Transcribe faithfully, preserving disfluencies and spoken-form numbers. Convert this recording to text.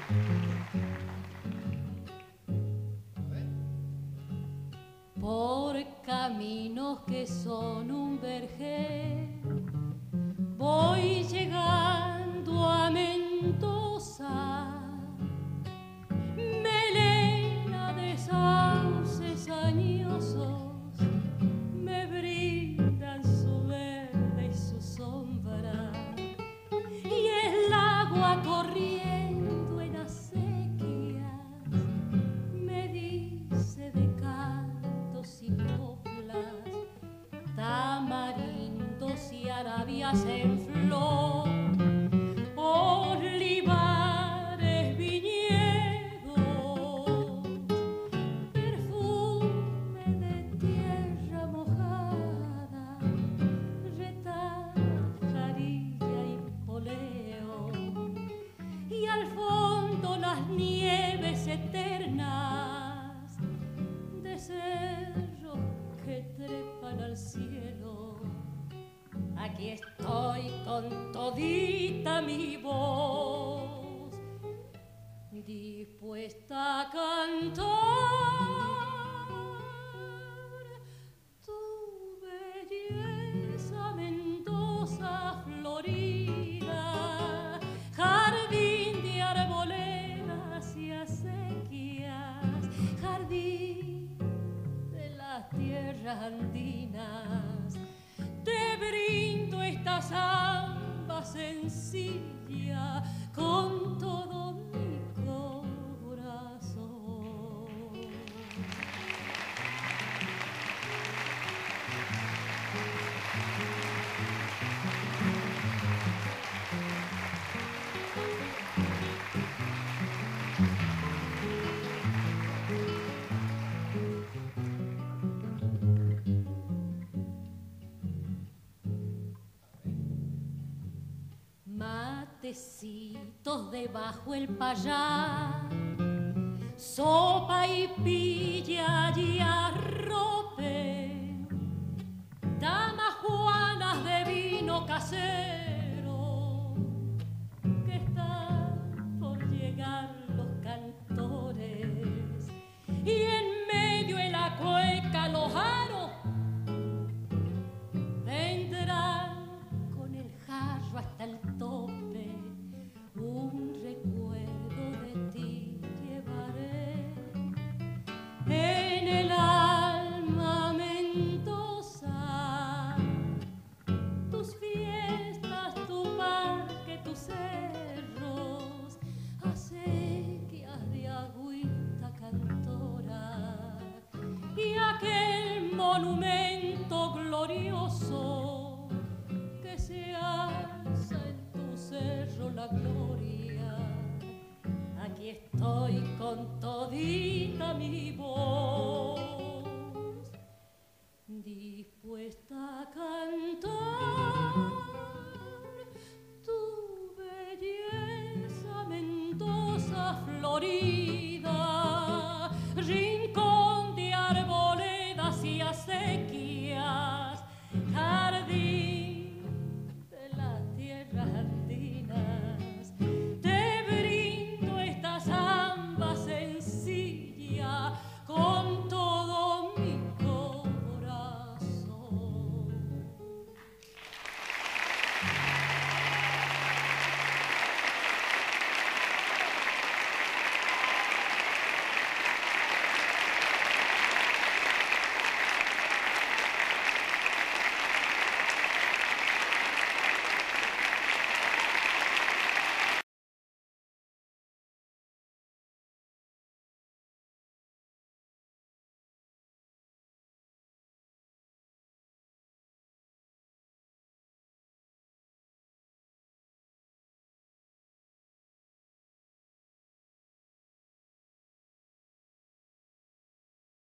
Por caminos que son un vergel voy llegando a Mendoza, melena de sauces añosos me brindan su verde y su sombra, y el agua corriendo en acequias me dice de cantos y coplas, tamarindos y arabias en flor, olivares, viñedos, perfume de tierra mojada, retajarilla y poleo, y al fondo las nieves eternas de cerros que trepan al cielo. Aquí estoy con todita mi voz, dispuesta a cantar tu belleza, Mendoza florida, jardín de arboledas y acequias, jardín de las tierras andinas. Te brindo esta samba sencilla con todo mi corazón. Matecitos debajo el payá, sopa y pilla y arrope, damas juanas de vino casero, que están por llegar los cantores, y en medio de la cueca los aros vendrán con el jarro hasta el tope. Un recuerdo de ti llevaré en el alma, Mendoza, tus fiestas, tu parque, tus cerros, acequias de agüita cantora, y aquel monumento glorioso que se alza en tu cerro, la gloria. Aquí estoy con todita mi voz,